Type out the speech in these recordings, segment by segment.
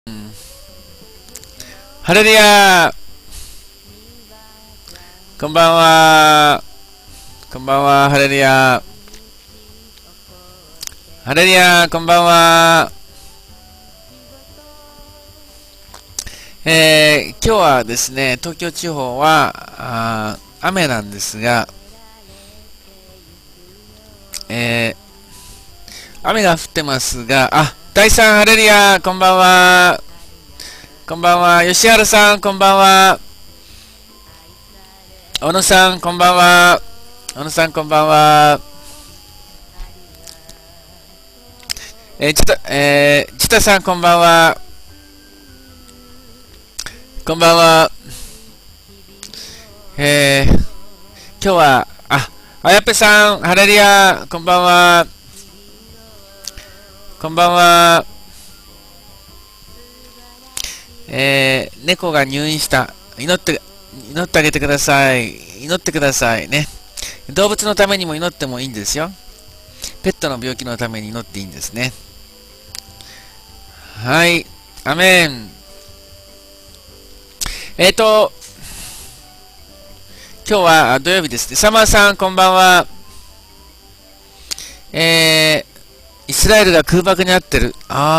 ハレルヤー、こんばんは。こんばんは、ハレルヤー。ハレルヤー、こんばんは。今日はですね、東京地方は雨なんですが、雨が降ってますが、大さん、ハレルヤー、こんばんは。こんばんは。吉原さん、こんばんは。小野さん、こんばんは。小野さん、こんばんは。ちたさん、こんばんは。こんばんは。今日は、あやぺさん、ハレルヤ、こんばんは。こんばんは。猫が入院した。祈ってあげてください。祈ってくださいね。動物のためにも祈ってもいいんですよ。ペットの病気のために祈っていいんですね。はい。アメン。今日は土曜日ですね。サマーさん、こんばんは。イスラエルが空爆にあってる。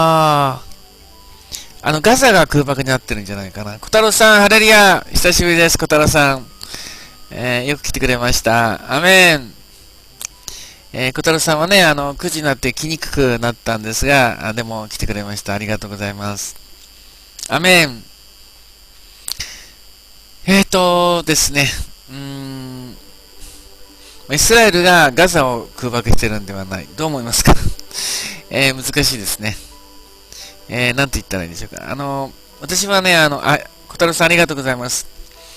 ガザが空爆にあってるんじゃないかな。小太郎さん、ハレルヤ、久しぶりです、小太郎さん。よく来てくれました。アメン。小太郎さんはね、9時になって来にくくなったんですが、でも来てくれました。ありがとうございます。アメン。ですね。イスラエルがガザを空爆してるんではない。どう思いますか？難しいですね。なんて言ったらいいんでしょうか。私はね、小太郎さんありがとうございます。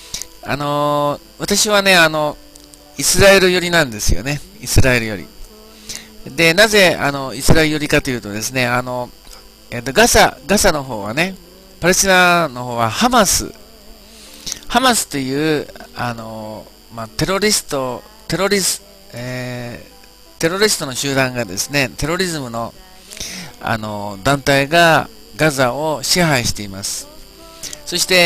私はね、イスラエル寄りなんですよね。イスラエル寄り。で、なぜ、イスラエル寄りかというとですね、ガザの方はね、パレスチナの方はハマスという、テロリストの集団がですね、テロリズムの、団体がガザを支配しています。そして、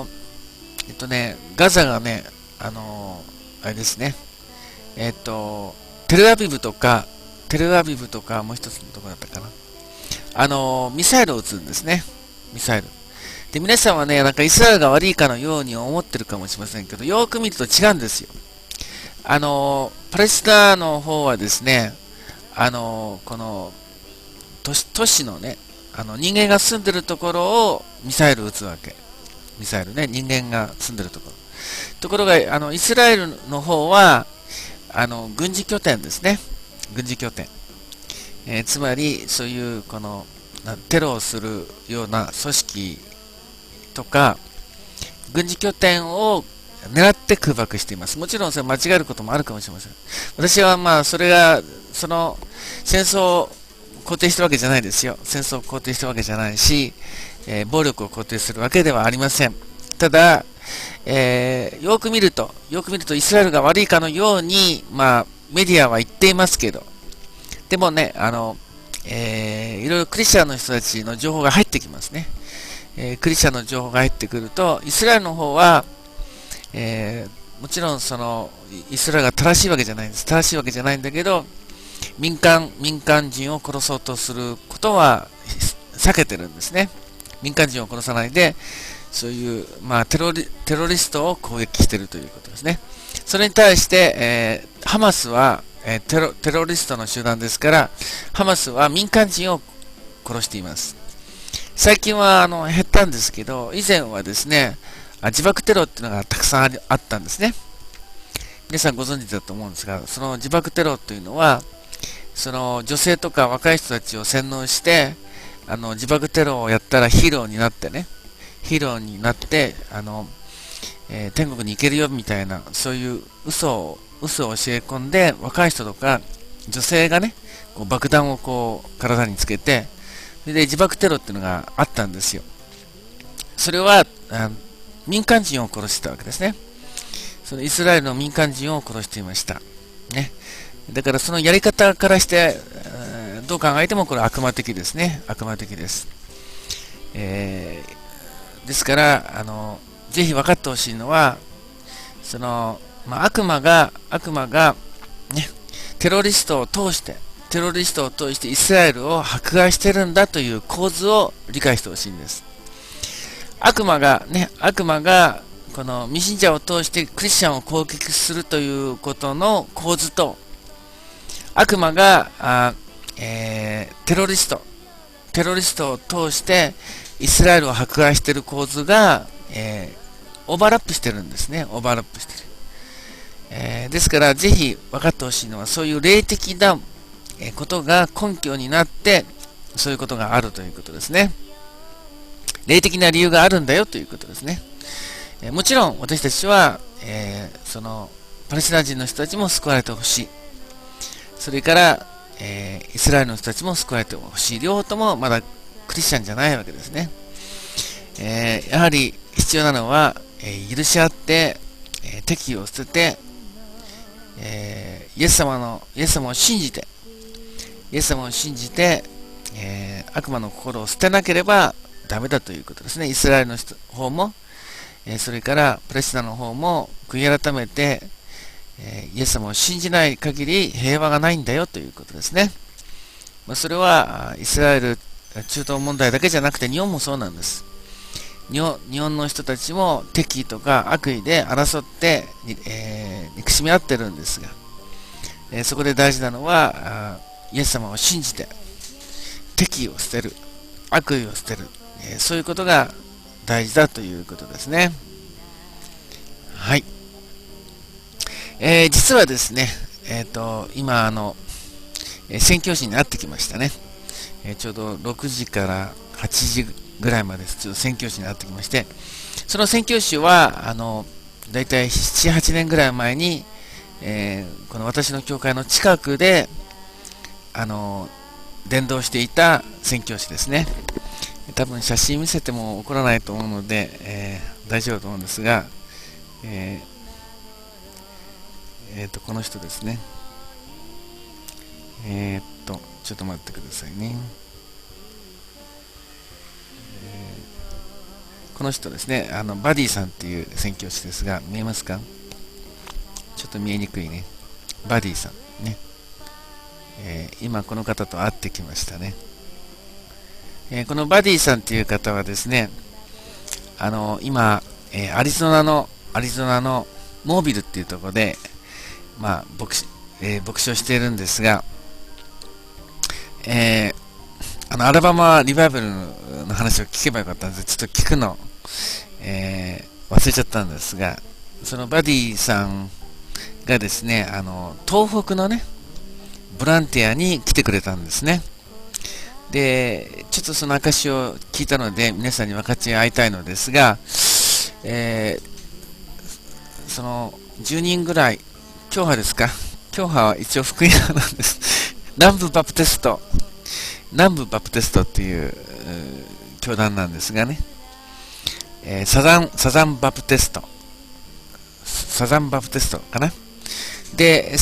ガザがね、あれですね、テルアビブとか、もう一つのところだったかな。ミサイルを撃つんですね。ミサイル。で、皆さんはね、なんかイスラエルが悪いかのように思ってるかもしれませんけど、よーく見ると違うんですよ。パレスチナの方はですね、この都市のね、人間が住んでるところをミサイル撃つわけ。ミサイルね、人間が住んでるところ。ところが、イスラエルの方は、軍事拠点ですね。軍事拠点。つまり、そういう、テロをするような組織とか、軍事拠点を狙って空爆しています。もちろんそれ間違えることもあるかもしれません。私はそれが、その戦争を肯定してるわけじゃないですよ。戦争を肯定してるわけじゃないし、暴力を肯定するわけではありません。ただ、よく見るとイスラエルが悪いかのように、メディアは言っていますけど、でもね、いろいろクリスチャンの人たちの情報が入ってきますね。クリスチャンの情報が入ってくると、イスラエルの方は、もちろんイスラエルが正しいわけじゃないんです。正しいわけじゃないんだけど、民間人を殺そうとすることは避けてるんですね。民間人を殺さないで、そういう、テロリストを攻撃しているということですね。それに対して、ハマスは、テロリストの集団ですから、ハマスは民間人を殺しています。最近は減ったんですけど、以前はですね、自爆テロっていうのがたくさんあったんですね。皆さんご存知だと思うんですが、その自爆テロというのは、その女性とか若い人たちを洗脳して、自爆テロをやったらヒーローになってね、天国に行けるよみたいな、そういう嘘を教え込んで、若い人とか女性がね、爆弾を体につけて、それで自爆テロっていうのがあったんですよ。それは民間人を殺してたわけですね。そのイスラエルの民間人を殺していました。ね。だからそのやり方からして、どう考えてもこれ悪魔的ですね。悪魔的です。 ですから、ぜひ分かってほしいのは、悪魔が、ね、テロリストを通してイスラエルを迫害してるんだという構図を理解してほしいんです。悪魔が、この未信者を通してクリスチャンを攻撃するということの構図と、悪魔がテロリストを通してイスラエルを迫害している構図が、オーバーラップしてるんですね。オーバーラップしてる。ですから、ぜひ分かってほしいのは、そういう霊的なことが根拠になって、そういうことがあるということですね。霊的な理由があるんだよということですね。もちろん、私たちは、そのパレスチナ人の人たちも救われてほしい。それから、イスラエルの人たちも救われてほしい。両方ともまだクリスチャンじゃないわけですね。やはり必要なのは、許し合って、敵意を捨てて、イエス様を信じて、悪魔の心を捨てなければダメだということですね。イスラエルの方も、それからパレスチナの方も悔い改めて、イエス様を信じない限り平和がないんだよということですね。それはイスラエル、中東問題だけじゃなくて日本もそうなんです。日本の人たちも敵意とか悪意で争って、憎しみ合ってるんですが、そこで大事なのはイエス様を信じて敵意を捨てる、悪意を捨てる、そういうことが大事だということですね。はい。実はですね、今宣教師になってきましたね。ちょうど6時から8時ぐらいまでちょっと宣教師になってきまして、その宣教師はだいたい7、8年ぐらい前に、この私の教会の近くで伝道していた宣教師ですね。多分写真見せても怒らないと思うので、大丈夫だと思うんですが、この人ですね。ちょっと待ってくださいね。この人ですね。バディさんっていう宣教師ですが、見えますか？ちょっと見えにくいね。バディさんね。今この方と会ってきましたね。このバディさんっていう方はですね、今、アリゾナのモービルっていうところで、牧師をしているんですが、アラバマリバイバルの話を聞けばよかったんです。ちょっと聞くの、忘れちゃったんですが、そのバディさんがですね、東北のね、ボランティアに来てくれたんですね。で、ちょっとその証を聞いたので、皆さんに分かち合いたいのですが、その10人ぐらい、教派ですか？教派は一応福音派なんです。南部バプテストっていう教団なんですがね、サザンバプテストかな。で、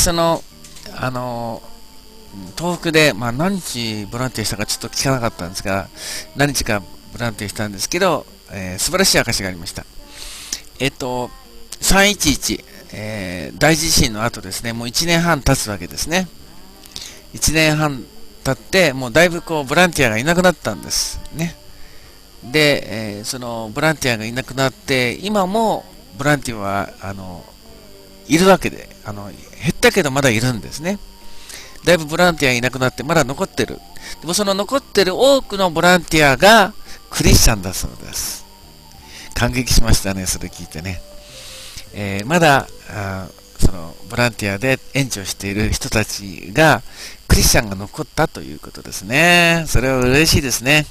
東北で、何日ボランティアしたかちょっと聞かなかったんですが、何日かボランティアしたんですけど、素晴らしい証がありました。311、大地震の後ですね、もう1年半経つわけですね。1年半経って、もうだいぶボランティアがいなくなったんですね。で、そのボランティアがいなくなって、今もボランティアはいるわけで、減ったけどまだいるんですね。だいぶボランティアいなくなってまだ残ってる。でもその残ってる多くのボランティアがクリスチャンだそうです。感激しましたね、それ聞いてね。まだそのボランティアで援助している人たちがクリスチャンが残ったということですね。それは嬉しいですね。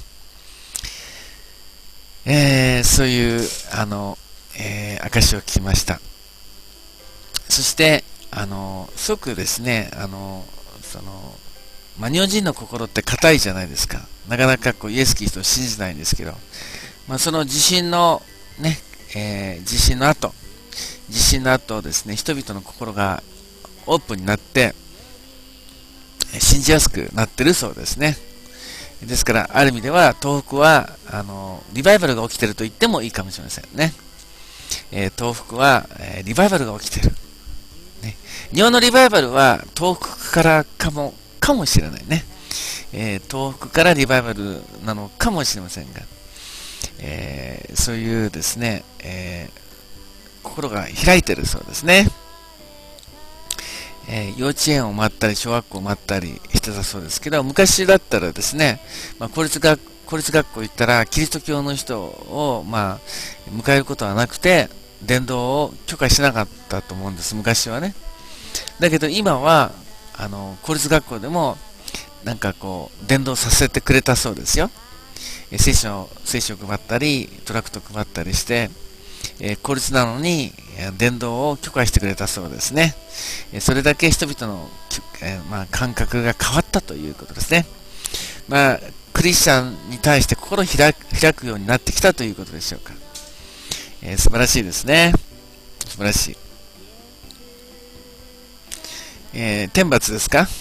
そういう証を聞きました。そしてすごくですね、日本人の心って硬いじゃないですか。なかなかイエス・キリストを信じないんですけど、その地震のね、地震の後ですね、人々の心がオープンになって信じやすくなってるそうですね。 ですから、ある意味では東北はリバイバルが起きていると言ってもいいかもしれませんね。東北は、リバイバルが起きている、ね。日本のリバイバルは東北からかもしれないね。東北からリバイバルなのかもしれませんが、そういうですね、心が開いているそうですね。幼稚園を待ったり小学校を待ったりしてたそうですけど、昔だったらですね、公立学校行ったらキリスト教の人を、迎えることはなくて伝道を許可しなかったと思うんです、昔はね。だけど今は公立学校でもなんかこう伝道させてくれたそうですよ。聖書を配ったりトラクト配ったりして、公立なのに伝道を許可してくれたそうですね。それだけ人々の、感覚が変わったということですね。クリスチャンに対して心を開くようになってきたということでしょうか。素晴らしいですね。素晴らしい。天罰ですか。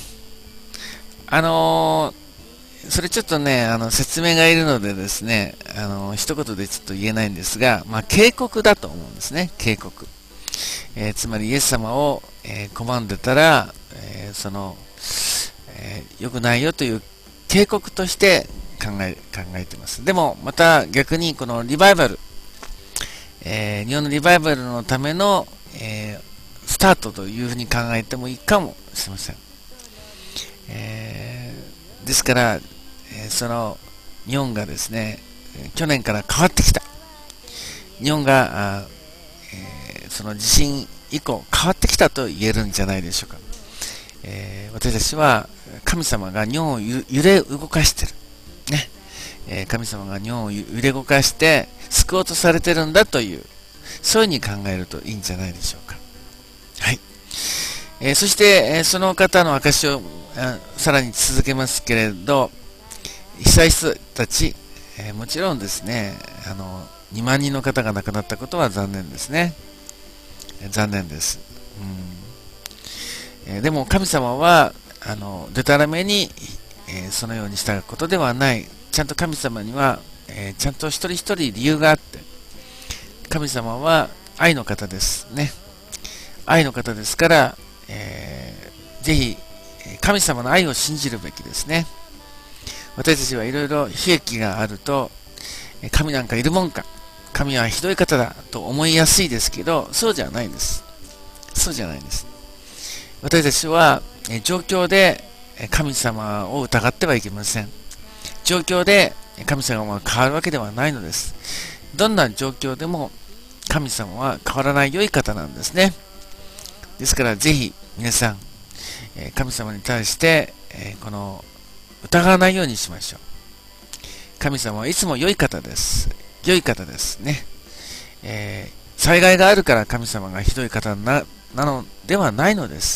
それちょっとね、説明がいるのでですね、一言でちょっと言えないんですが、警告だと思うんですね、警告。つまりイエス様を、拒んでたら、良くないよという警告として考えています。でも、また逆にこのリバイバル、日本のリバイバルのための、スタートというふうに考えてもいいかもしれません。ですから、日本がですね、去年から変わってきた。日本がその地震以降変わってきたと言えるんじゃないでしょうか。私たちは神様が日本を揺れ動かしている。ね。神様が日本を揺れ動かして救おうとされているんだという、そういうふうに考えるといいんじゃないでしょうか。はい。そして、その方の証をさらに続けますけれど、被災者たち、もちろんですね、2万人の方が亡くなったことは残念ですね。残念です。でも神様はでたらめに、そのようにしたことではない。ちゃんと神様には、ちゃんと一人一人理由があって、神様は愛の方ですね。愛の方ですから、ぜひ神様の愛を信じるべきですね。私たちはいろいろ悲劇があると、神なんかいるもんか、神はひどい方だと思いやすいですけど、そうじゃないんです。そうじゃないんです。私たちは状況で神様を疑ってはいけません。状況で神様は変わるわけではないのです。どんな状況でも神様は変わらない良い方なんですね。ですからぜひ皆さん、神様に対して疑わないようにしましょう。神様はいつも良い方です。良い方ですね。災害があるから神様がひどい方なのではないのです。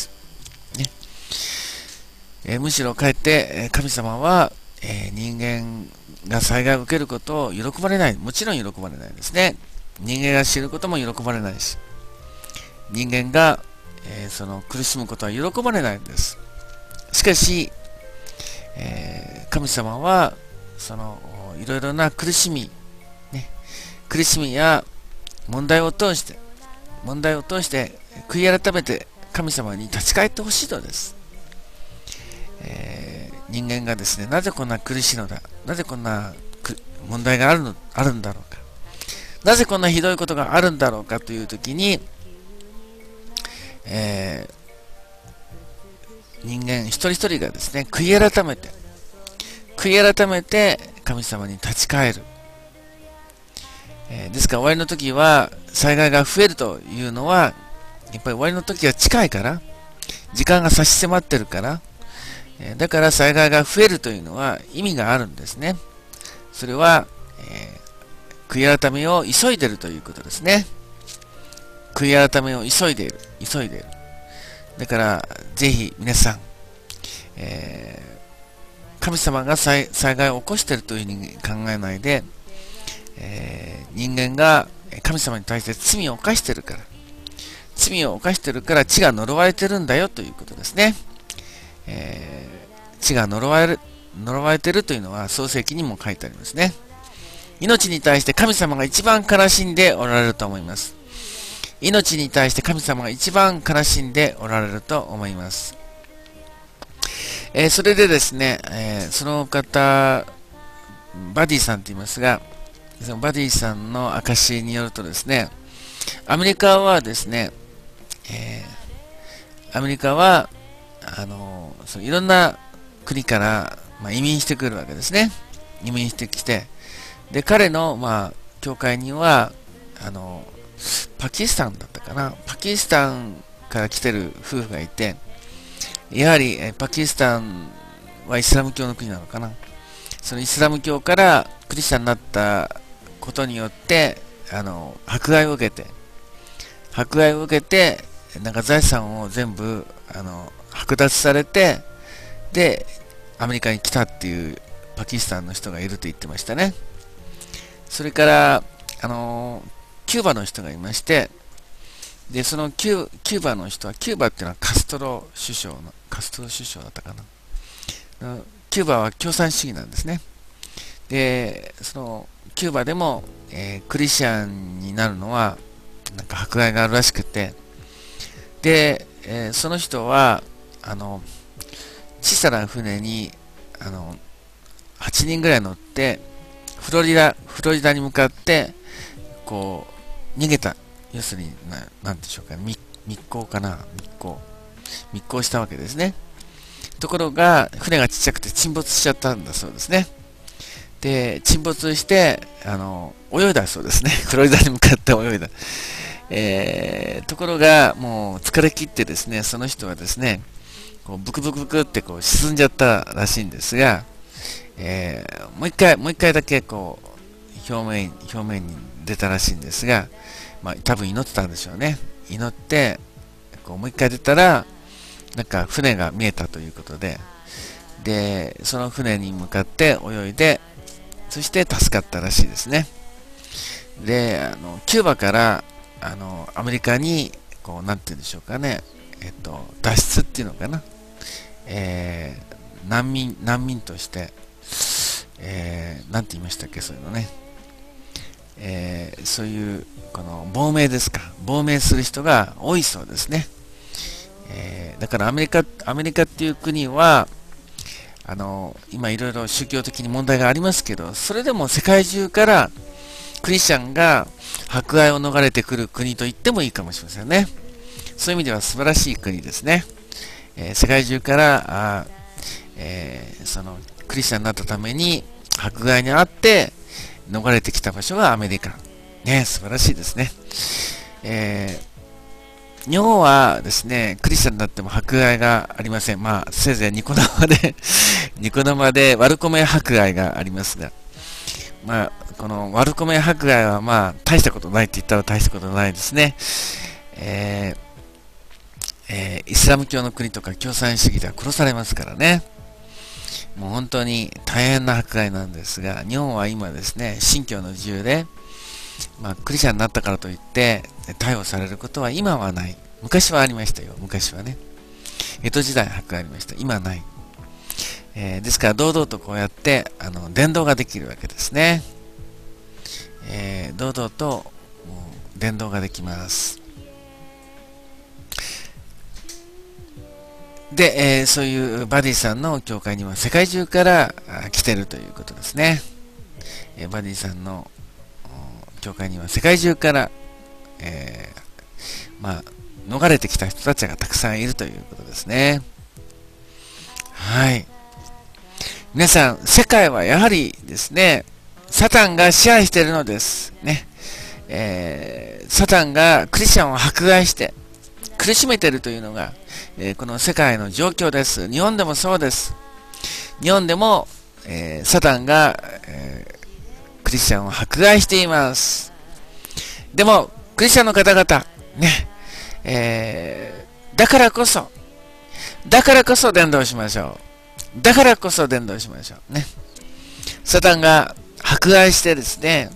ね。むしろかえって神様は、人間が災害を受けることを喜ばれない。もちろん喜ばれないですね。人間が死ぬことも喜ばれないし、人間が、苦しむことは喜ばれないんです。しかし、神様はいろいろな苦しみや問題を通して悔い改めて神様に立ち返ってほしいのです。人間がですね、なぜこんな苦しいのだ、なぜこんな問題があるんだろうか、なぜこんなひどいことがあるんだろうかというときに、人間一人一人がですね、悔い改めて神様に立ち返る。ですから終わりの時は災害が増えるというのは、やっぱり終わりの時が近いから、時間が差し迫ってるから、だから災害が増えるというのは意味があるんですね。それは、悔い改めを急いでいるということですね。悔い改めを急いでいる。だからぜひ皆さん、神様が災害を起こしているというふうに考えないで、人間が神様に対して罪を犯しているから地が呪われてるんだよということですね。地が呪われ呪われているというのは創世記にも書いてありますね。命に対して神様が一番悲しんでおられると思います。命に対して神様が一番悲しんでおられると思います。それでですね、その方、バディさんと言いますが、そのバディさんの証によるとですね、アメリカはですね、アメリカは、そのいろんな国から、移民してくるわけですね。移民してきて、で、彼の、教会には、パキスタンだったかな、パキスタンから来てる夫婦がいて、やはり、パキスタンはイスラム教の国なのかな。そのイスラム教からクリスチャンになったことによって、迫害を受けて、なんか財産を全部、剥奪されて、で、アメリカに来たっていうパキスタンの人がいると言ってましたね。それから、キューバの人がいまして、で、そのキューバの人は、キューバっていうのはカストロ首相だったかな。キューバは共産主義なんですね。で、その、キューバでも、クリスチャンになるのは、なんか迫害があるらしくて、で、その人は、小さな船に、8人ぐらい乗って、フロリダに向かって、こう、逃げた。要するに、なんでしょうか、密航したわけですね。ところが、船がちっちゃくて沈没しちゃったんだそうですね。で、沈没して、泳いだそうですね。フロリダに向かって泳いだ。ところが、もう疲れ切ってですね、その人はですね、こうブクブクブクってこう沈んじゃったらしいんですが、もう一回だけこう表面に出たらしいんですが、多分祈ってたんでしょうね。祈ってこうもう一回出たら、なんか船が見えたということで、でその船に向かって泳いで、そして助かったらしいですね。で、キューバからアメリカにこうなんて言うんでしょうかね、脱出っていうのかな、難民として、なんて言いましたっけ、そういうのね、そういうこの亡命ですか、亡命する人が多いそうですね。だからアメリカっていう国は今いろいろ宗教的に問題がありますけど、それでも世界中からクリスチャンが迫害を逃れてくる国と言ってもいいかもしれませんね。そういう意味では素晴らしい国ですね。世界中からそのクリスチャンになったために迫害にあって逃れてきた場所がアメリカ。ね、素晴らしいですね。日本はですね、クリスチャンになっても迫害がありません。せいぜいニコ生で悪コメ迫害がありますが、この悪コメ迫害は大したことないって言ったら大したことないですね。イスラム教の国とか共産主義では殺されますからね。もう本当に大変な迫害なんですが、日本は今ですね、信教の自由で、クリスチャンになったからといって逮捕されることは今はない。昔はありましたよ。昔はね。江戸時代迫害ありました。今はない。ですから堂々とこうやって伝道ができるわけですね。堂々と伝道ができます。で、そういうバディさんの教会には世界中から来てるということですね。バディさんの教会には世界中から、逃れてきた人たちがたくさんいるということですね。はい。皆さん、世界はやはりですね、サタンが支配しているのです。ね。サタンがクリスチャンを迫害して苦しめているというのが、この世界の状況です。日本でもそうです。日本でも、サタンが、クリスチャンを迫害しています。でも、クリスチャンの方々、ね、だからこそ伝道しましょう。だからこそ伝道しましょう。ね。サタンが迫害してですね、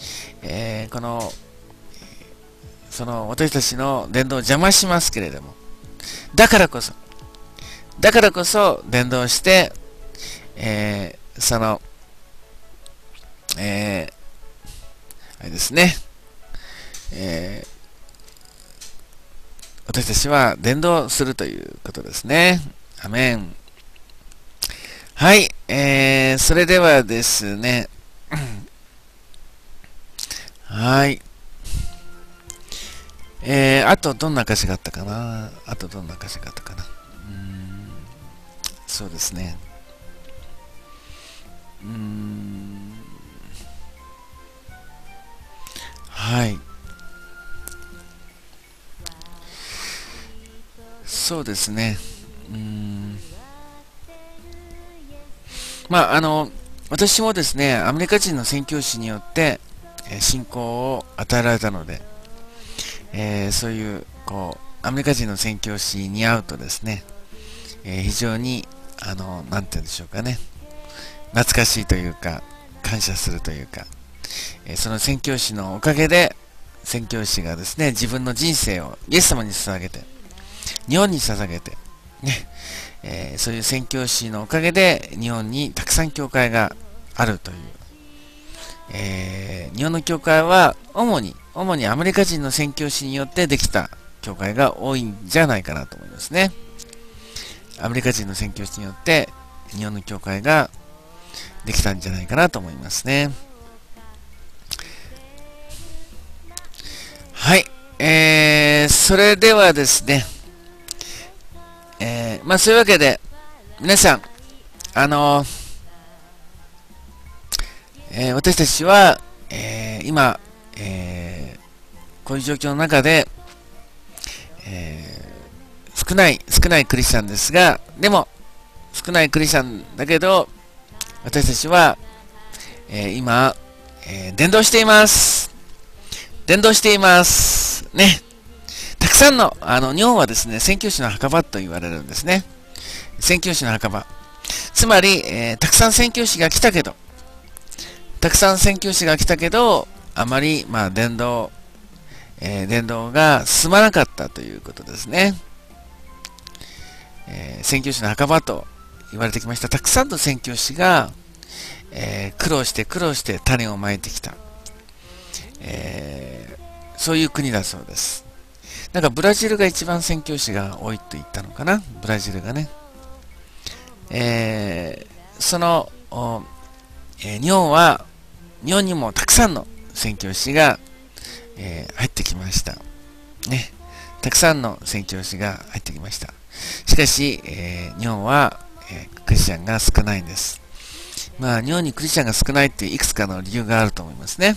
その私たちの伝道を邪魔しますけれども、だからこそ伝道して、 その、あれですね、私たちは伝道するということですね。アメン。はい、それではですね、はい。あとどんな歌詞があったかな。そうですね。はい。そうですね。まあ、私もですね、アメリカ人の宣教師によって、信仰を与えられたので、そういう、アメリカ人の宣教師に会うとですね、非常に、なんて言うんでしょうかね、懐かしいというか、感謝するというか、その宣教師のおかげで、宣教師がですね、自分の人生をイエス様に捧げて、日本に捧げて、ね、そういう宣教師のおかげで、日本にたくさん教会があるという、日本の教会は主にアメリカ人の宣教師によってできた教会が多いんじゃないかなと思いますね。アメリカ人の宣教師によって日本の教会ができたんじゃないかなと思いますね。はい。それではですね、まあそういうわけで、皆さん、私たちは、今、こういう状況の中で、少ないクリスチャンですが、でも、少ないクリスチャンだけど、私たちは、今、伝道しています。ね。たくさんの、日本はですね、宣教師の墓場と言われるんですね。宣教師の墓場。つまり、たくさん宣教師が来たけど、あまり、まあ、伝道が進まなかったということですね。宣教師の墓場と言われてきました。たくさんの宣教師が、苦労して種をまいてきた、そういう国だそうです。なんかブラジルが一番宣教師が多いと言ったのかな、ブラジルがね。その、日本にもたくさんの宣教師が、入ってきました。ね。たくさんの宣教師が入ってきました。しかし、日本は、クリスチャンが少ないんです。まあ、日本にクリスチャンが少ないっていういくつかの理由があると思いますね。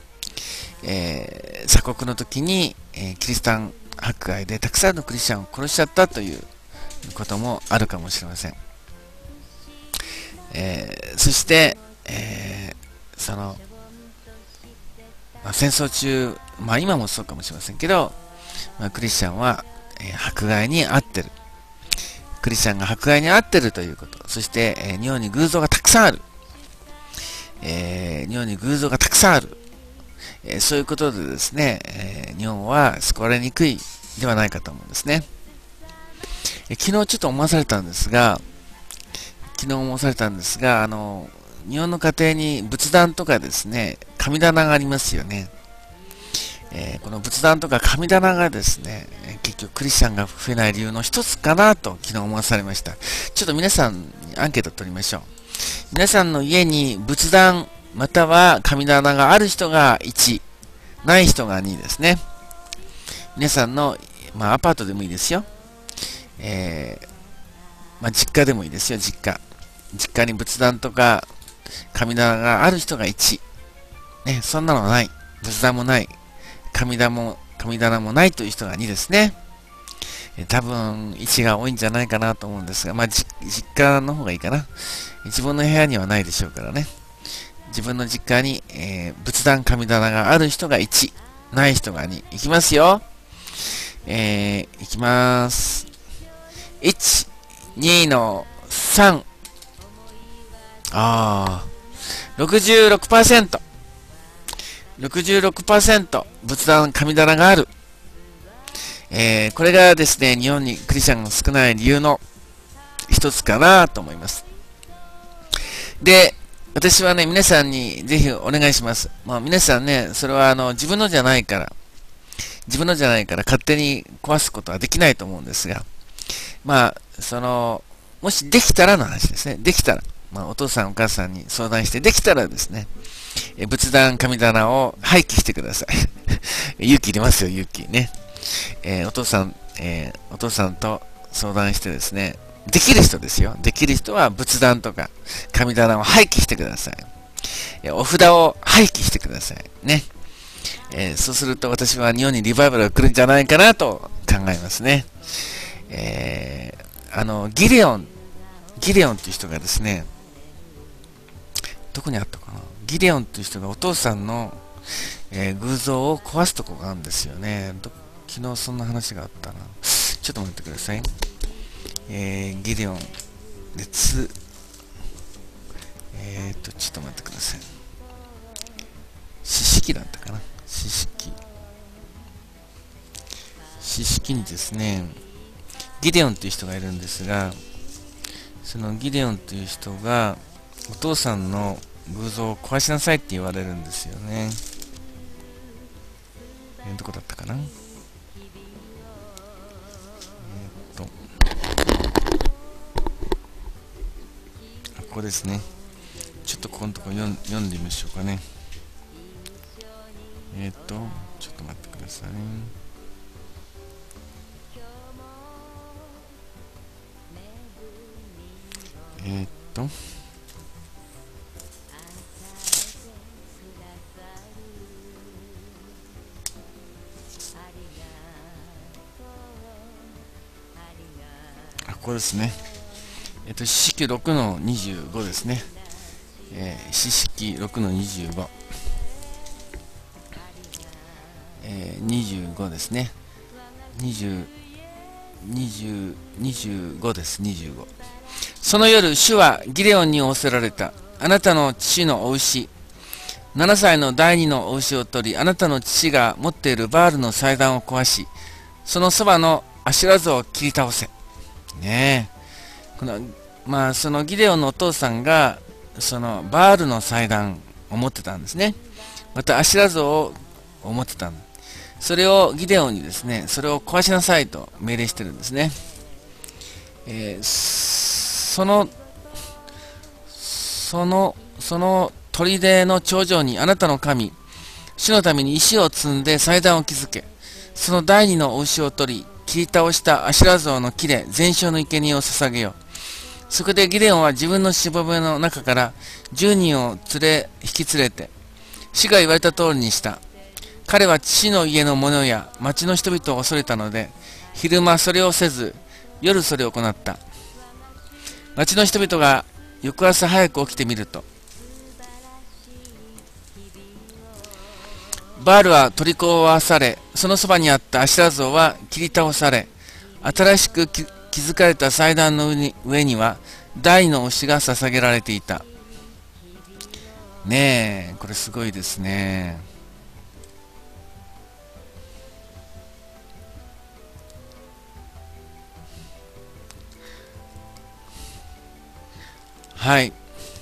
鎖国の時に、キリシタン迫害でたくさんのクリスチャンを殺しちゃったということもあるかもしれません。そして、戦争中、まあ今もそうかもしれませんけど、まあ、クリスチャンは、迫害に遭ってる。クリスチャンが迫害に遭ってるということ。そして、日本に偶像がたくさんある。そういうことでですね、日本は救われにくいではないかと思うんですね。昨日ちょっと思わされたんですが、日本の家庭に仏壇とかですね、神棚がありますよね。この仏壇とか神棚がですね、結局クリスチャンが増えない理由の一つかなと昨日思わされました。ちょっと皆さんにアンケートを取りましょう。皆さんの家に仏壇または神棚がある人が1、ない人が2ですね。皆さんの、まあアパートでもいいですよ。まあ実家でもいいですよ、実家に仏壇とか神棚がある人が1。ね、そんなのない。仏壇もない。神棚もないという人が2ですね。多分1が多いんじゃないかなと思うんですが、まあ実家の方がいいかな。自分の部屋にはないでしょうからね。自分の実家に、仏壇神棚がある人が1、ない人が2。いきますよ。いきます。1、2の3。66%。仏壇神棚がある。これがですね、日本にクリスチャンが少ない理由の一つかなと思います。 で、私はね、皆さんにぜひお願いします。まあ皆さんね、それは自分のじゃないから、勝手に壊すことはできないと思うんですが、まあ、もしできたらの話ですね。できたら、まあお父さんお母さんに相談してできたらですね、仏壇、神棚を廃棄してください。勇気いりますよ、勇気ね。お父さんと相談してですね、できる人ですよ。できる人は仏壇とか神棚を廃棄してください。お札を廃棄してください。ね。そうすると私は日本にリバイバルが来るんじゃないかなと考えますね。ギデオンっていう人がですね、どこにあったかな、ギデオンっていう人がお父さんの、偶像を壊すとこがあるんですよね。昨日そんな話があったな。ちょっと待ってください。ギデオンでちょっと待ってください。四式だったかな。四式にですね、ギデオンっていう人がいるんですが、そのギデオンっていう人がお父さんの偶像を壊しなさいって言われるんですよね。どこだったかな。ここですね。ちょっとここのとこ読んでみましょうかね。ちょっと待ってください。ここですね。四式6の25ですね。四式6の25。25ですね。25です。25。その夜、主はギデオンに仰せられた。あなたの父のお牛、7歳の第2のお牛を取り、あなたの父が持っているバールの祭壇を壊し、そのそばのアシュラ像を切り倒せ。ねえ。そのギデオンのお父さんが、そのバールの祭壇を持ってたんですね。またアシュラ像を持ってたんです。それをギデオンにですね、それを壊しなさいと命令してるんですね。その砦の頂上にあなたの神、主のために石を積んで祭壇を築け、その第二のお牛を取り、切り倒したアシュラ像の木で全焼の生贄を捧げよう。そこでギデオンは自分のしもべの中から10人を引き連れて、主が言われた通りにした。彼は父の家の者や町の人々を恐れたので、昼間それをせず、夜それを行った。町の人々が翌朝早く起きてみると、バールは取り壊され、そのそばにあったアシュラ像は切り倒され、新しく築かれた祭壇の上には第二の牛が捧げられていた。ねえ、これすごいですね。はい。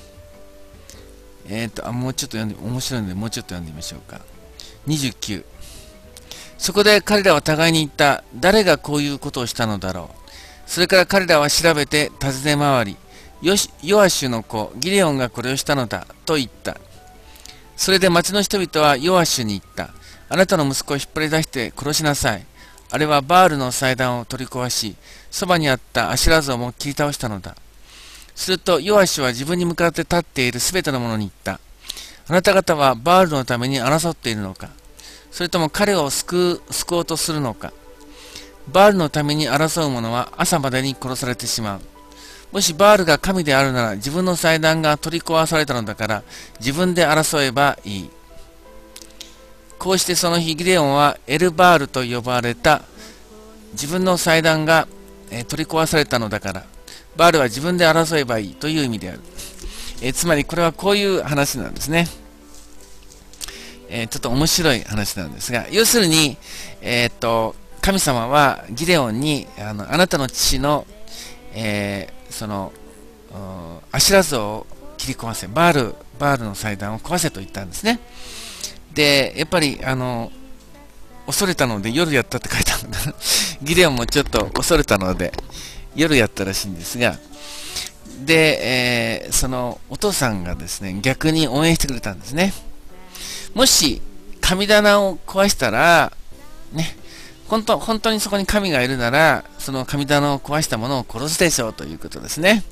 もうちょっと面白いので、もうちょっと読んでみましょうか。29。そこで彼らは互いに言った。誰がこういうことをしたのだろう。それから彼らは調べて尋ね回り、ヨアシュの子、ギデオンがこれをしたのだ、と言った。それで町の人々はヨアシュに言った。あなたの息子を引っ張り出して殺しなさい。あれはバールの祭壇を取り壊し、そばにあったアシュラ像も切り倒したのだ。すると、ヨアシュは自分に向かって立っているすべての者に言った。あなた方はバールのために争っているのか、それとも彼を救おうとするのか。バールのために争う者は朝までに殺されてしまう。もしバールが神であるなら自分の祭壇が取り壊されたのだから自分で争えばいい。こうしてその日ギデオンはエルバールと呼ばれた自分の祭壇が取り壊されたのだからバールは自分で争えばいいという意味である。つまりこれはこういう話なんですね。ちょっと面白い話なんですが、要するに、神様はギデオンにあなたの父の、そのアシュラ像を切り壊せ、バールの祭壇を壊せと言ったんですね。で、やっぱり、恐れたので夜やったって書いてあるんだ。ギデオンもちょっと恐れたので夜やったらしいんですが、で、そのお父さんがですね、逆に応援してくれたんですね。もし神棚を壊したら、ね、本当にそこに神がいるなら、その神棚を壊した者を殺すでしょうということですね。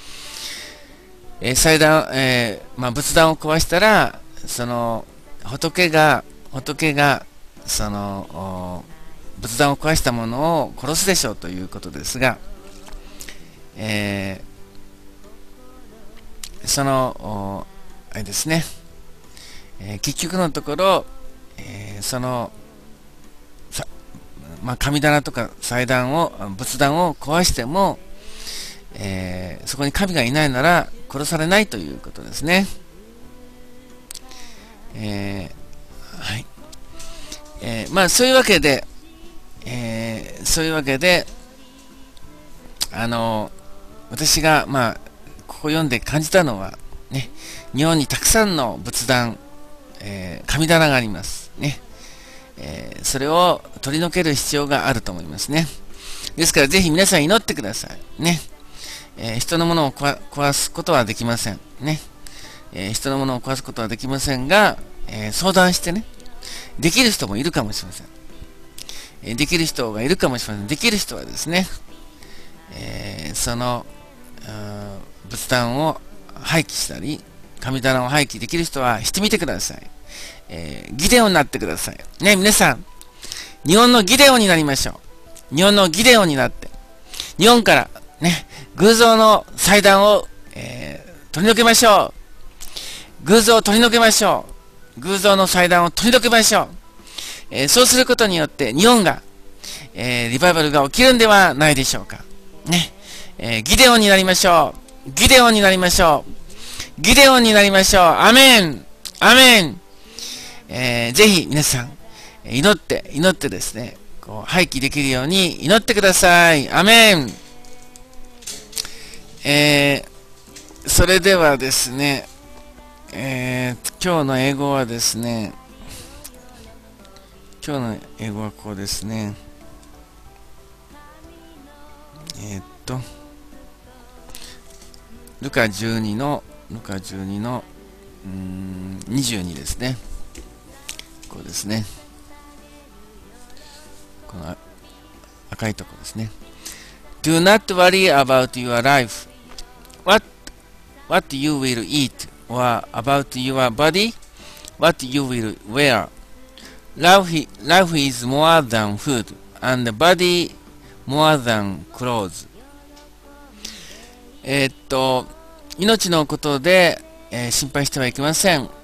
祭壇、仏壇を壊したら、その仏がその仏壇を壊した者を殺すでしょうということですが、そのあれですね、結局のところ、その神棚とか祭壇を仏壇を壊しても、そこに神がいないなら殺されないということですね。はい。そういうわけで、私がここ読んで感じたのはね、日本にたくさんの仏壇、神棚がありますね。それを取り除ける必要があると思いますね。ですからぜひ皆さん祈ってくださいね。人のものを壊すことはできませんね。人のものを壊すことはできませんが、相談してね、できる人もいるかもしれません。できる人がいるかもしれません。できる人はですね、その仏壇を廃棄したり、神棚を廃棄できる人はしてみてください。ギデオンになってください。ね、皆さん、日本のギデオンになりましょう。日本のギデオンになって、日本からね、偶像の祭壇を、取り除けましょう。偶像を取り除けましょう。偶像の祭壇を取り除けましょう。そうすることによって、日本が、リバイバルが起きるんではないでしょうか。ね、ギデオンになりましょう。ギデオンになりましょう。ギデオンになりましょう。アメン。アメン。ぜひ皆さん、祈ってですね、こう廃棄できるように祈ってください。アメン。それではですね、今日の英語はですね、こうですね、ルカ12の22ですね。こうですね。この赤いところですね。Do not worry about your life. What you will eat, or about your body, what you will wear. Life is more than food, and body more than clothes. 命のことで、心配してはいけません。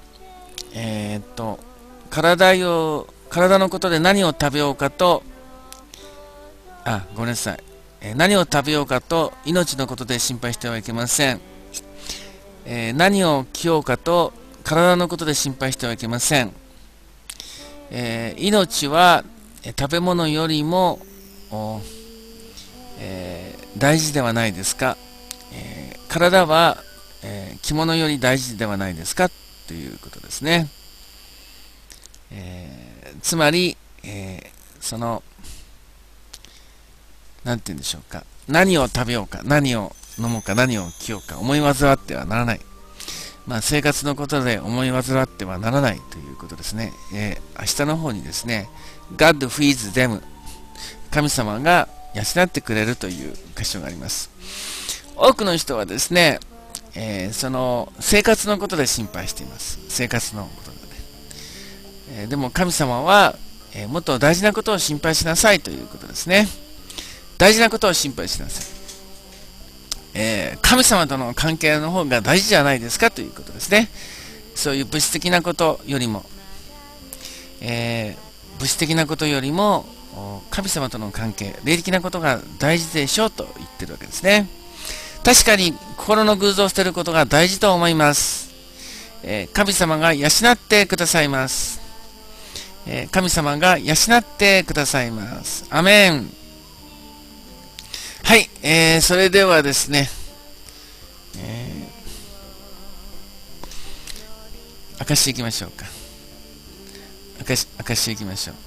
体のことで何を食べようかと、ごめんなさい。何を食べようかと命のことで心配してはいけません。何を着ようかと体のことで心配してはいけません。命は食べ物よりも、大事ではないですか。体は、着物より大事ではないですかということですね。つまり、なんて言うんでしょうか。何を食べようか、何を飲もうか、何を着ようか、思い煩ってはならない。生活のことで思い煩ってはならないということですね。明日の方にですね、God feeds them。神様が養ってくれるという箇所があります。多くの人はですね、その生活のことで心配しています。生活のことで、でも神様は、もっと大事なことを心配しなさいということですね。大事なことを心配しなさい。神様との関係の方が大事じゃないですかということですね。そういう物質的なことよりも、神様との関係、霊的なことが大事でしょうと言ってるわけですね。確かに心の偶像を捨てることが大事と思います。神様が養ってくださいます。神様が養ってくださいます。アメン。はい、それではですね、 証行きましょうか。証行きましょう。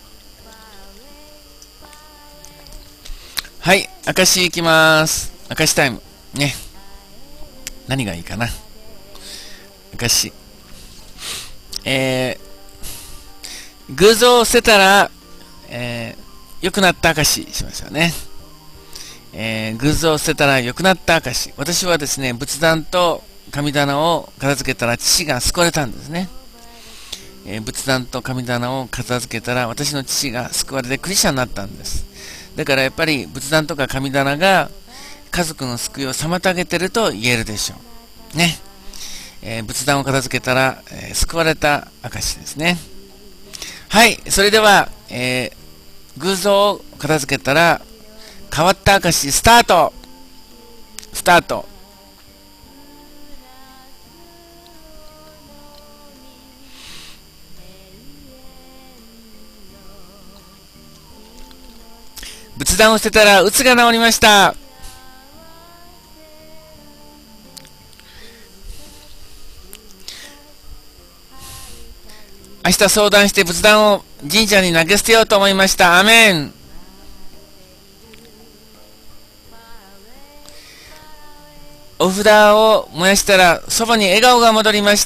はい、証行きます。証タイム。ね。何がいいかな。証。偶像を捨てたら、良くなった証しましたね。偶像を捨てたら良くなった証。私はですね、仏壇と神棚を片付けたら父が救われたんですね。仏壇と神棚を片付けたら私の父が救われてクリスチャンになったんです。だからやっぱり仏壇とか神棚が家族の救いを妨げてると言えるでしょう。ね。仏壇を片付けたら、救われた証ですね。はい。それでは、偶像を片付けたら変わった証スタート。スタート。仏壇を捨てたらうつが治りました。明日相談して仏壇を神社に投げ捨てようと思いました。アメン。お札を燃やしたらそばに笑顔が戻りました。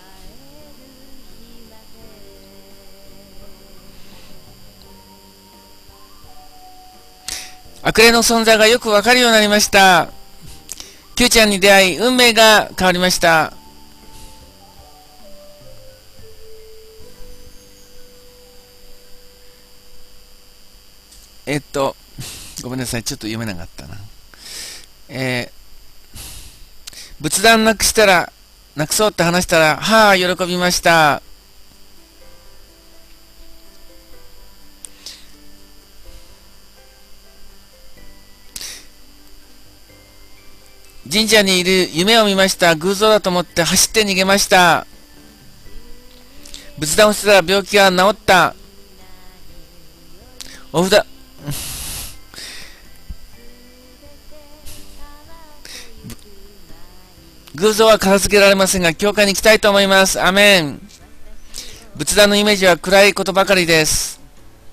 悪霊の存在がよくわかるようになりました。Q ちゃんに出会い運命が変わりました。ごめんなさい。ちょっと読めなかったな。仏壇なくしたら、なくそうって話したら、はあ、喜びました。神社にいる夢を見ました。偶像だと思って走って逃げました。仏壇を捨てたら病気が治った。お札、偶像は片付けられませんが、教会に行きたいと思います。アメン。仏壇のイメージは暗いことばかりです。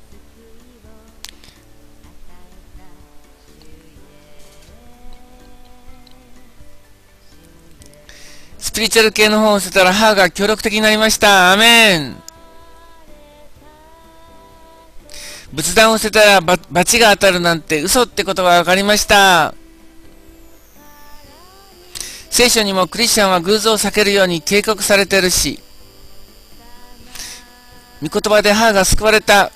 スピリチュアル系の本を捨てたら母が協力的になりました。アメン。仏壇を捨てたら罰が当たるなんて嘘ってことが分かりました。聖書にもクリスチャンは偶像を避けるように警告されてるし、御言葉で母が救われた。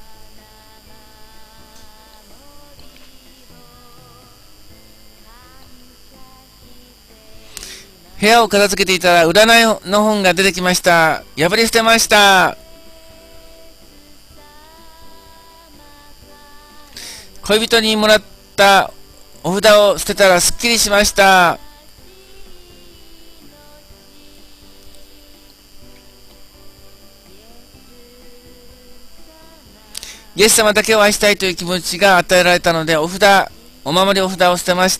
部屋を片付けていたら占いの本が出てきました。破り捨てました。恋人にもらったお札を捨てたらすっきりしました。イエス様だけを愛したいという気持ちが与えられたので、お守りお札を捨てました。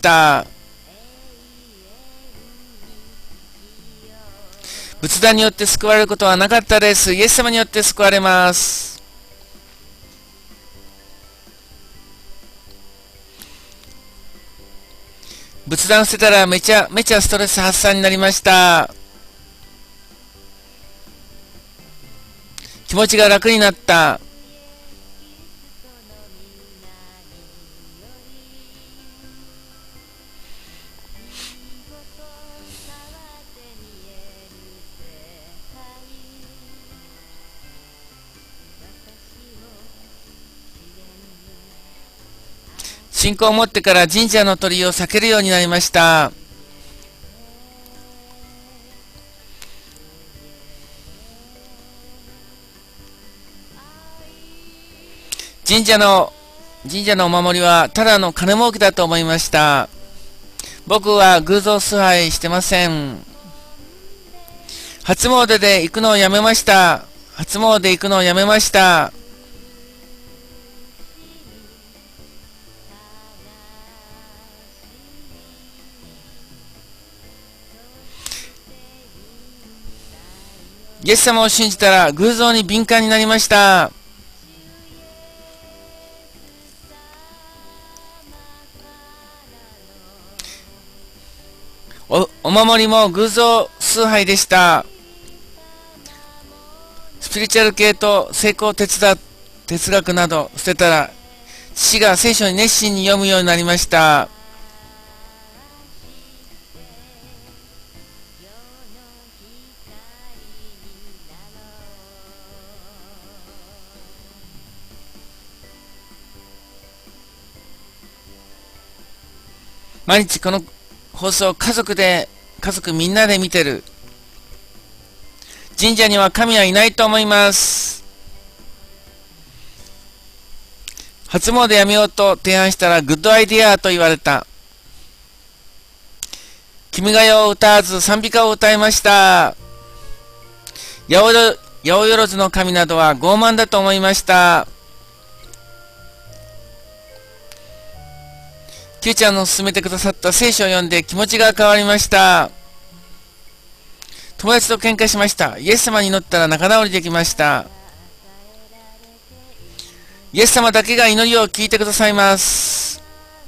仏壇によって救われることはなかったです。イエス様によって救われます。仏壇を捨てたらめちゃめちゃストレス発散になりました。気持ちが楽になった。信仰を持ってから神社の鳥居を避けるようになりました。神社のお守りはただの金儲けだと思いました。僕は偶像崇拝してません。初詣で行くのをやめました。初詣行くのをやめました。 イエス様を信じたら偶像に敏感になりました。お守りも偶像崇拝でした。スピリチュアル系と成功哲学など捨てたら、父が聖書に熱心に読むようになりました。毎日この放送を家族みんなで見てる。神社には神はいないと思います。初詣やめようと提案したらグッドアイディアと言われた。君が代を歌わず賛美歌を歌いました。八百万の神などは傲慢だと思いました。Q ちゃんの勧めてくださった聖書を読んで気持ちが変わりました。友達と喧嘩しました。イエス様に祈ったら仲直りできました。イエス様だけが祈りを聞いてくださいます。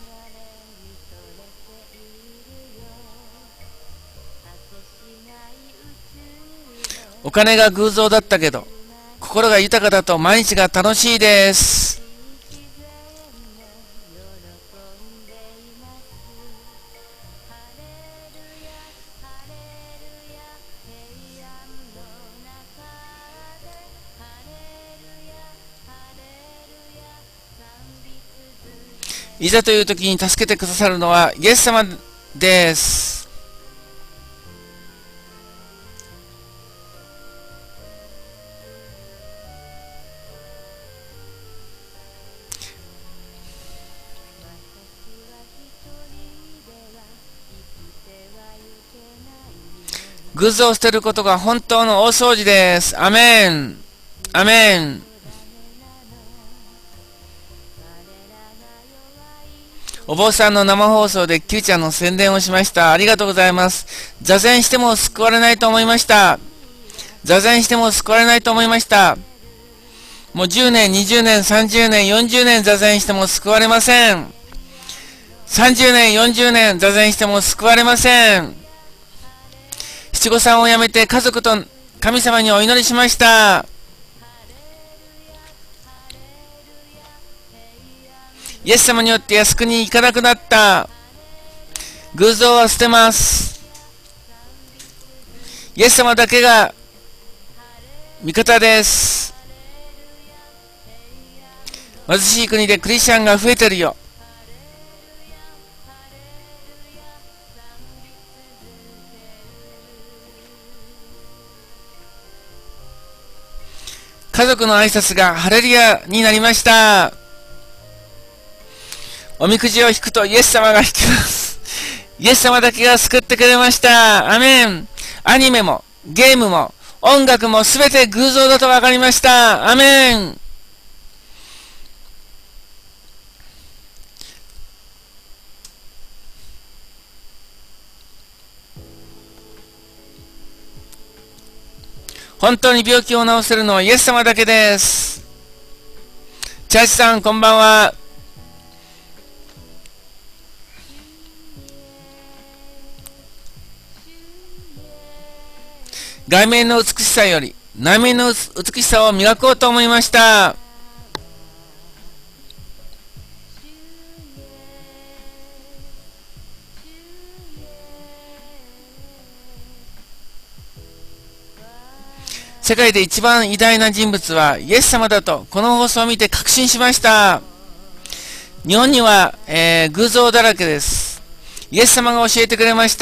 お金が偶像だったけど、心が豊かだと毎日が楽しいです。いざという時に助けてくださるのはイエス様です。偶像を捨てることが本当の大掃除です。アメン。アメン。お坊さんの生放送で Q ちゃんの宣伝をしました。ありがとうございます。座禅しても救われないと思いました。座禅しても救われないと思いました。もう10年、20年、30年、40年座禅しても救われません。30年、40年座禅しても救われません。七五三をやめて家族と神様にお祈りしました。イエス様によって靖国に行かなくなった。偶像は捨てます。イエス様だけが味方です。貧しい国でクリスチャンが増えてるよ。家族の挨拶がハレルヤになりました。おみくじを引くとイエス様が引きます。イエス様だけが救ってくれました。アメン。アニメもゲームも音楽もすべて偶像だと分かりました。アメン。本当に病気を治せるのはイエス様だけです。チャーチさん、こんばんは。外面の美しさより内面の美しさを磨こうと思いました。世界で一番偉大な人物はイエス様だとこの放送を見て確信しました。日本には、偶像だらけです。イエス様が教えてくれました。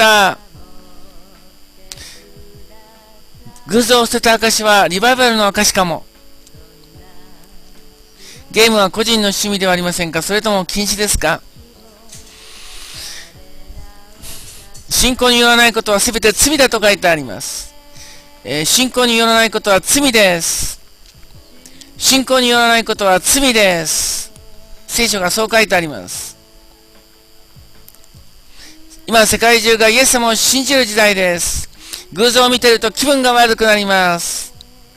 偶像を捨てた証はリバイバルの証かも。ゲームは個人の趣味ではありませんか？それとも禁止ですか？信仰によらないことはすべて罪だと書いてあります。信仰によらないことは罪です。信仰によらないことは罪です。聖書がそう書いてあります。今世界中がイエス様を信じる時代です。 偶像を見てると気分が悪くなります。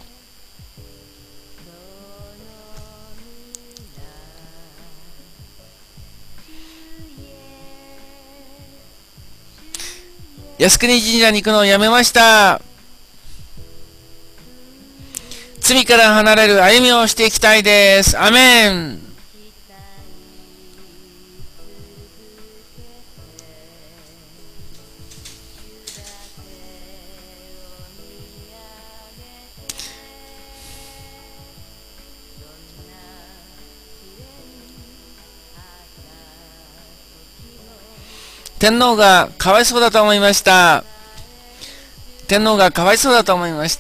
靖国神社に行くのをやめました。罪から離れる歩みをしていきたいです。アメン。天皇がかわいそうだと思いました。天皇がかわいそうだと思いました。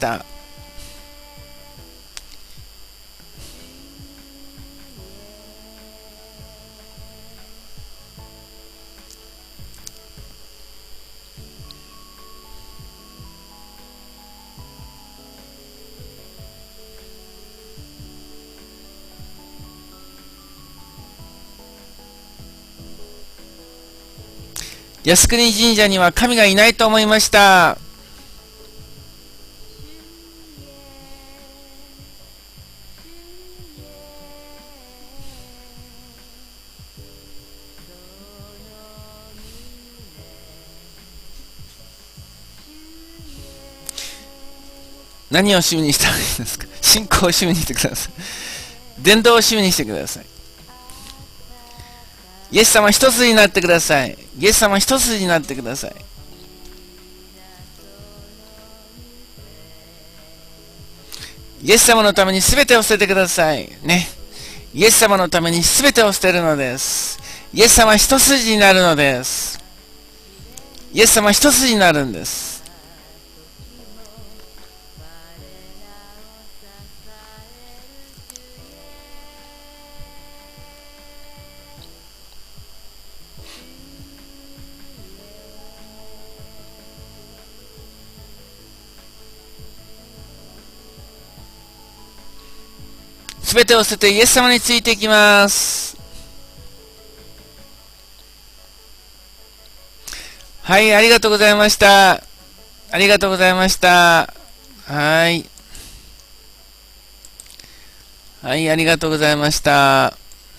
靖国神社には神がいないと思いました。何を趣味にしたらいいですか？信仰を趣味にしてください。伝道を趣味にしてください。イエス様一つになってください。イエス様一つになってください。イエス様のために全てを捨ててください。ね。イエス様のために全てを捨てるのです。イエス様一筋になるのです。イエス様一筋になるんです。すべてを捨ててイエス様についていきます。はい、ありがとうございました。ありがとうございました。はい。はい、ありがとうございました。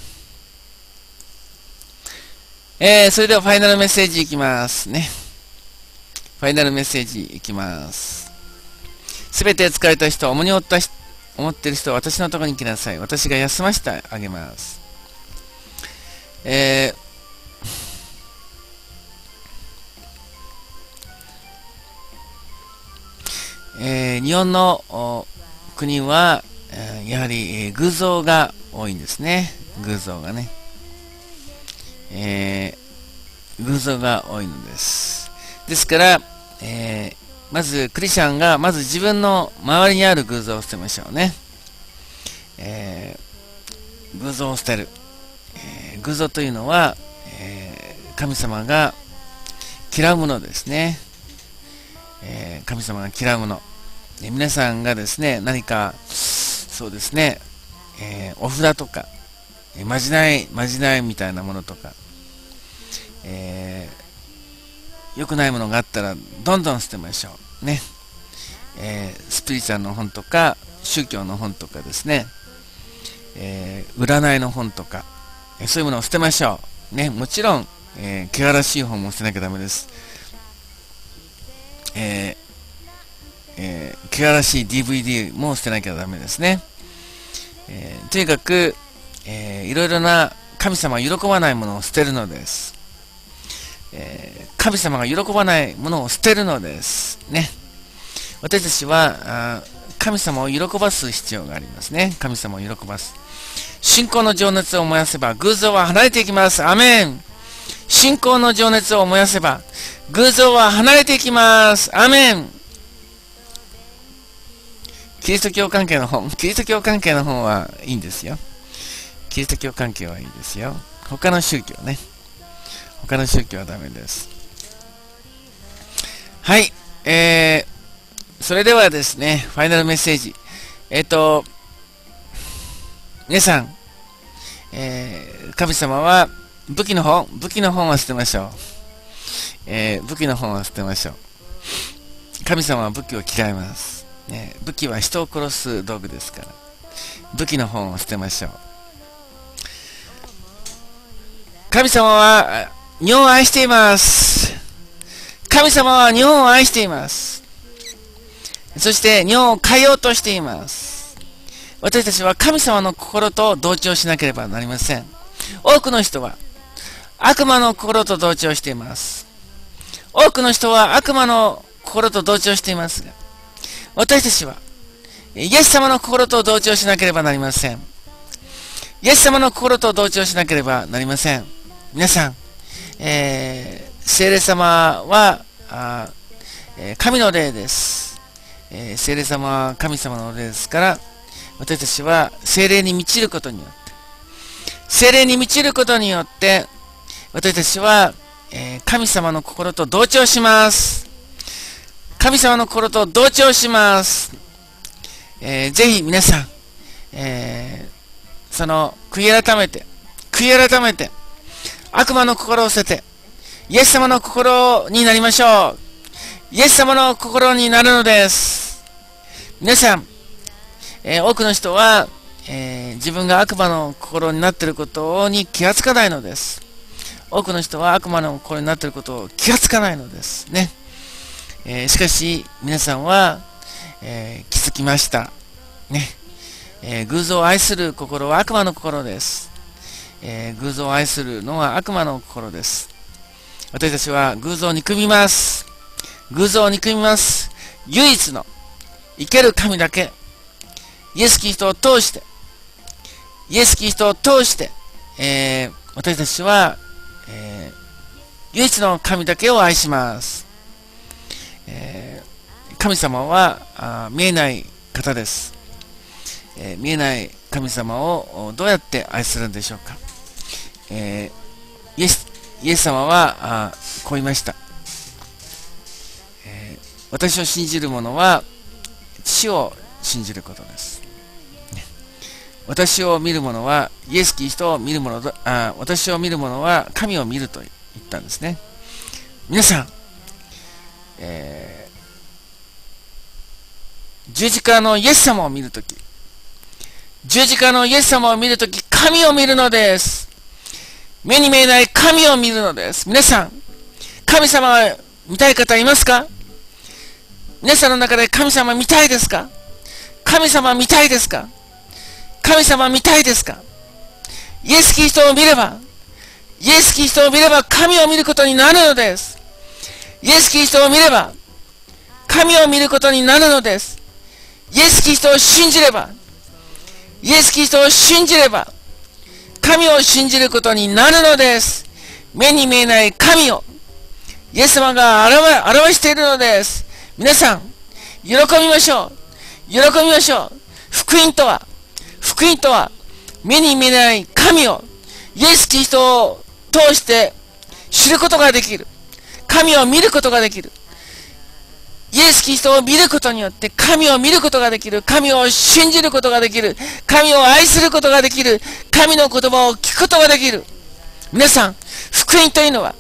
それではファイナルメッセージいきますね。ファイナルメッセージいきます。すべて疲れた人、重荷を負った人、思っている人は私のところに来なさい。私が休ませてあげます。日本の国は、やはり、偶像が多いんですね。偶像がね。偶像が多いのです。ですから、まずクリスチャンがまず自分の周りにある偶像を捨てましょうね。偶像を捨てる。偶像というのは、神様が嫌うものですね。神様が嫌うもの。皆さんがですね、何か、そうですね、お札とか、まじないみたいなものとか、良くないものがあったらどんどん捨てましょうね。スピリチュアルの本とか宗教の本とかですね、占いの本とか、そういうものを捨てましょうね。もちろん、汚らしい本も捨てなきゃダメです。汚らしい DVD も捨てなきゃダメですね。とにかく、いろいろな神様が喜ばないものを捨てるのです。神様が喜ばないものを捨てるのですね。私たちは神様を喜ばす必要がありますね。神様を喜ばす。信仰の情熱を燃やせば偶像は離れていきます。アメン。信仰の情熱を燃やせば偶像は離れていきます。アメン。キリスト教関係の本はいいんですよ。キリスト教関係はいいですよ。他の宗教ね。他の宗教はダメです。はい。それではですね、ファイナルメッセージ。皆さん、神様は武器の本は捨てましょう。武器の本は捨てましょう。 神様は武器を嫌います。ね、武器は人を殺す道具ですから。武器の本を捨てましょう。神様は日本を愛しています。神様は日本を愛しています。そして日本を変えようとしています。私たちは神様の心と同調しなければなりません。多くの人は悪魔の心と同調しています。多くの人は悪魔の心と同調していますが、私たちはイエス様の心と同調しなければなりません。イエス様の心と同調しなければなりません。皆さん、聖霊様は神の霊です。聖霊様は神様の霊ですから、私たちは聖霊に満ちることによって、聖霊に満ちることによって、私たちは、神様の心と同調します。神様の心と同調します。ぜひ皆さん、その悔い改めて、悪魔の心を捨てて、イエス様の心になりましょう。イエス様の心になるのです。皆さん、多くの人は、自分が悪魔の心になっていることに気がつかないのです。多くの人は悪魔の心になっていることを気がつかないのですね。しかし皆さんは、気づきましたね。偶像を愛する心は悪魔の心です。偶像を愛するのは悪魔の心です。私たちは偶像を憎みます。偶像を憎みます。唯一の生ける神だけ、イエス・キリストを通して、私たちは、唯一の神だけを愛します。神様は見えない方です。見えない神様をどうやって愛するんでしょうか。イエス様はこう言いました。私を信じる者は父を信じることです。私を見る者はイエス・キリストを見る者だ。私を見る者は神を見ると言ったんですね。皆さん、十字架のイエス様を見るとき、神を見るのです。目に見えない神を見るのです。皆さん、神様が見たい方いますか？皆さんの中で神様見たいですか？神様見たいですか？神様見たいですか？イエス・キリストを見れば、神を見ることになるのです。イエス・キリストを見れば、神を見ることになるのです。イエス・キリストを信じれば、神を信じることになるのです。目に見えない神を、イエス様が表しているのです。皆さん、喜びましょう。福音とは、目に見えない神を、イエス・キリストを通して知ることができる。神を見ることができる。イエス・キリストを見ることによって神を見ることができる。神を信じることができる。神を愛することができる。神の言葉を聞くことができる。皆さん、福音というのは、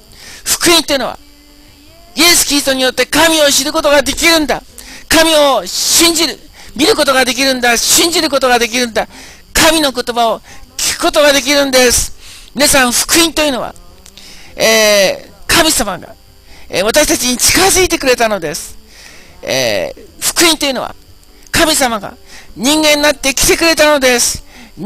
イエス・キリストによって神を知ることができるんだ。神を見ることができるんだ。信じることができるんだ。神の言葉を聞くことができるんです。皆さん、福音というのは、神様が、私たちに近づいてくれたのです。福音というのは、神様が人間になって来てくれたのです。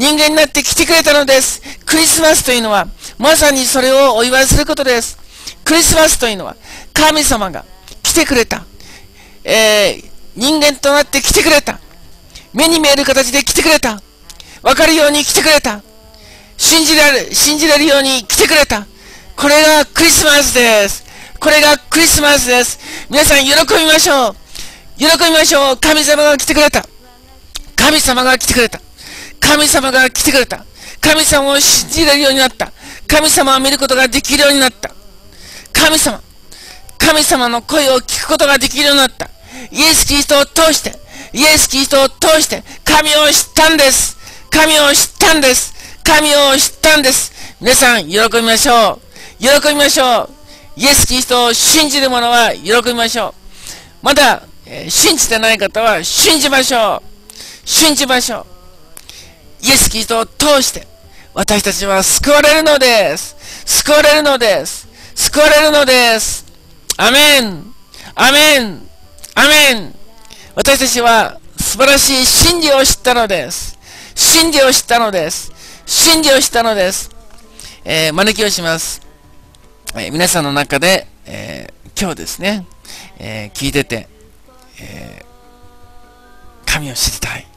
クリスマスというのは、まさにそれをお祝いすることです。クリスマスというのは、神様が来てくれた。人間となって来てくれた。目に見える形で来てくれた。わかるように来てくれた。信じられるように来てくれた。これがクリスマスです。皆さん喜びましょう。神様が来てくれた。神様を信じられるようになった。神様を見ることができるようになった。神様の声を聞くことができるようになった。イエス・キリストを通して、神を知ったんです。皆さん、喜びましょう。イエス・キリストを信じる者は喜びましょう。 まだ、信じてない方は信じましょう。信じましょう。イエス・キリストを通して私たちは救われるのです。救われるのです。救われるのです。アメン。アメン。アメン。私たちは素晴らしい真理を知ったのです。真理を知ったのです。真理を知ったのです。招きをします。皆さんの中で、今日ですね、聞いてて、神を知りたい。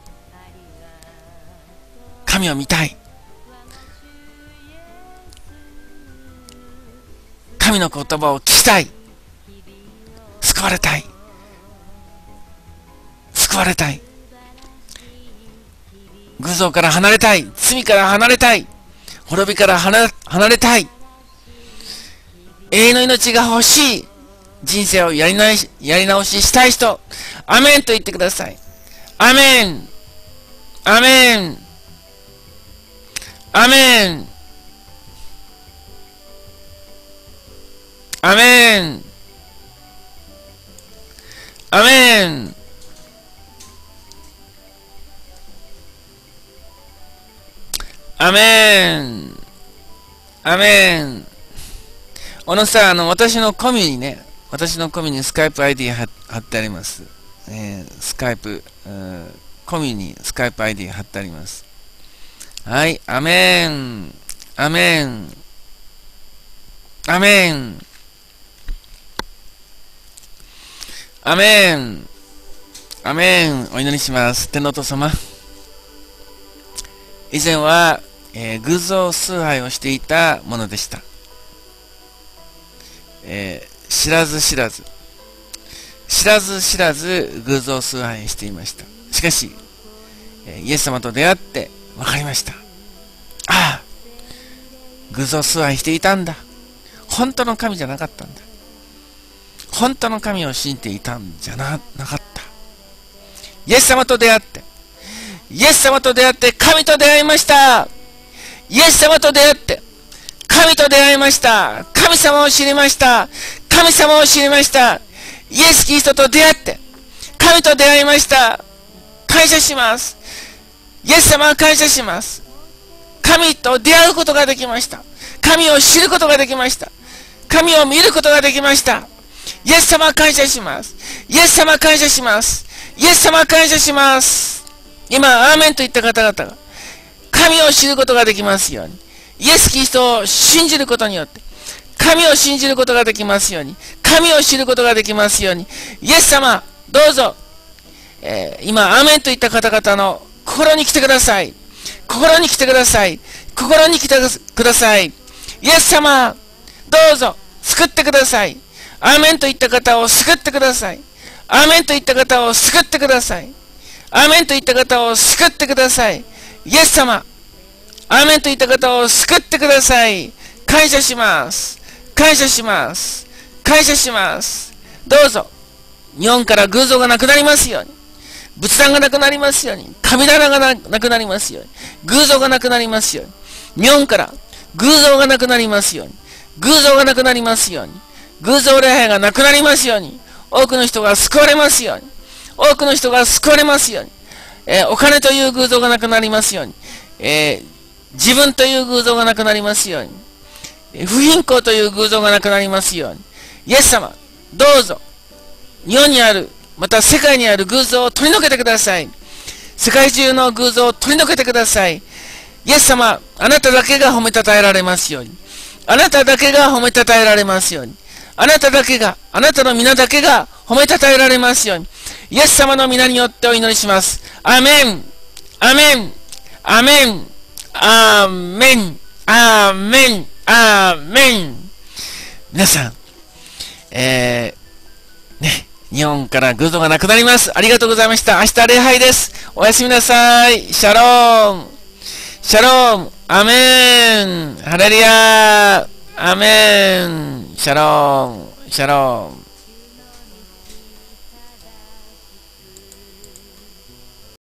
神を見たい。神の言葉を聞きたい。救われたい。救われたい。偶像から離れたい。罪から離れたい。滅びから離れたい。永遠の命が欲しい。人生をやり直ししたい人。アメンと言ってください。アメン。アメン。アメン。アメン。アメン。アメン。アメン。私のコミュにね、私のコミュにスカイプ ID 貼ってあります。スカイプ、コミュにスカイプ ID 貼ってあります。はい、アメン。アメン。アメン。アメン。アメン。お祈りします。天のお父様。以前は、偶像崇拝をしていたものでした。知らず知らず偶像崇拝していました。しかし、イエス様と出会って分かりました。ああ、偶像崇拝していたんだ。本当の神じゃなかったんだ。本当の神を信じていたんじゃなかった。イエス様と出会って、神と出会いました。イエス様と出会って、神と出会いました。神様を知りました。神様を知りました。イエス・キリストと出会って、神と出会いました。感謝します。イエス様は感謝します。神と出会うことができました。神を知ることができました。神を見ることができました。イエス様は感謝します。イエス様は感謝します。イエス様は感謝します。今、アーメンといった方々が、神を知ることができますように。イエス・キリストを信じることによって、神を信じることができますように。神を知ることができますように。イエス様、どうぞ、今、アーメンといった方々の心に来てください。心に来てください。心に来てください。イエス様、どうぞ、救ってください。アーメンといった方を救ってください。アーメンといった方を救ってください。アーメンといった方を救ってください。イエス様、アーメンといった方を救ってください。感謝します。感謝します。感謝します。どうぞ、日本から偶像がなくなりますように。仏壇がなくなりますように。神棚がなくなりますように。偶像がなくなりますように。日本から偶像がなくなりますように。偶像がなくなりますように。偶像礼拝がなくなりますように。多くの人が救われますように。多くの人が救われますように。お金という偶像がなくなりますように。自分という偶像がなくなりますように。不貧困という偶像がなくなりますように。イエス様、どうぞ、日本にある、また世界にある偶像を取り除けてください。世界中の偶像を取り除けてください。イエス様、あなただけが褒めたたえられますように。あなただけが褒めたたえられますように。あなただけが、あなたの皆だけが褒めたたえられますように。イエス様の皆によってお祈りします。アメン、アメン、アメン、アーメン、アーメン、アーメン。皆さん、日本から偶像がなくなります。ありがとうございました。明日礼拝です。おやすみなさい。シャローム。シャローム。アメン。ハレルヤ。アメン。シャローム。シャローム。